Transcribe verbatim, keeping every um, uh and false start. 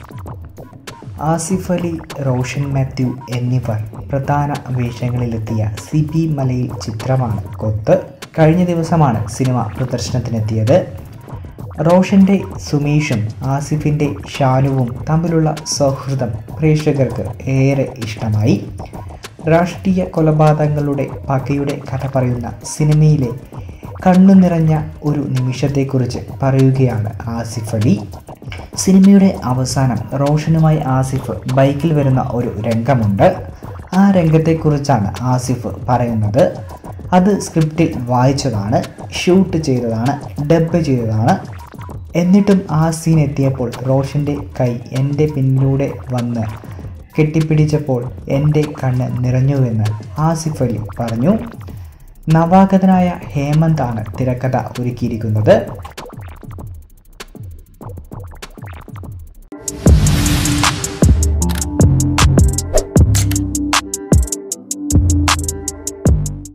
ആസിഫ് അലി, റോഷൻ മാത്യു എന്നിവർ പ്രധാന വേഷങ്ങളിലെത്തിയ C B മലയിൽ ചിത്രമാണ് കൊത്ത്. കഴിഞ്ഞ ദിവസമാണ് സിനിമ പ്രദർശനത്തിനെത്തിയത്. റോഷൻ്റെ സുമേഷും ആസിഫിൻ്റെ ഷാനുവും തമ്മിലുള്ള സൗഹൃദം പ്രേക്ഷകർക്ക് ഏറെ ഇഷ്ടമായി. രാഷ്ട്രീയ കൊലപാതകങ്ങളുടെ പകയുടെ കഥ പറയുന്ന സിനിമയിലെ കണ്ണു നിറഞ്ഞ ഒരു നിമിഷത്തെക്കുറിച്ച് പറയുകയാണ് ആസിഫ് അലി. സിനിമയുടെ അവസാനം റോഷനുമായി ആസിഫ് ബൈക്കിൽ വരുന്ന ഒരു രംഗമുണ്ട്. ആ രംഗത്തെക്കുറിച്ചാണ് ആസിഫ് പറയുന്നത്. അത് സ്ക്രിപ്റ്റിൽ വായിച്ചതാണ്, ഷൂട്ട് ചെയ്തതാണ്, ഡബ് ചെയ്തതാണ്. എന്നിട്ടും ആ സീൻ എത്തിയപ്പോൾ റോഷൻ്റെ കൈ എൻ്റെ പിന്നിലൂടെ വന്ന് കെട്ടിപ്പിടിച്ചപ്പോൾ എൻ്റെ കണ്ണ് നിറഞ്ഞുവെന്ന് ആസിഫ് അലി പറഞ്ഞു. നവാഗതനായ ഹേമന്താണ് തിരക്കഥ ഒരുക്കിയിരിക്കുന്നത്.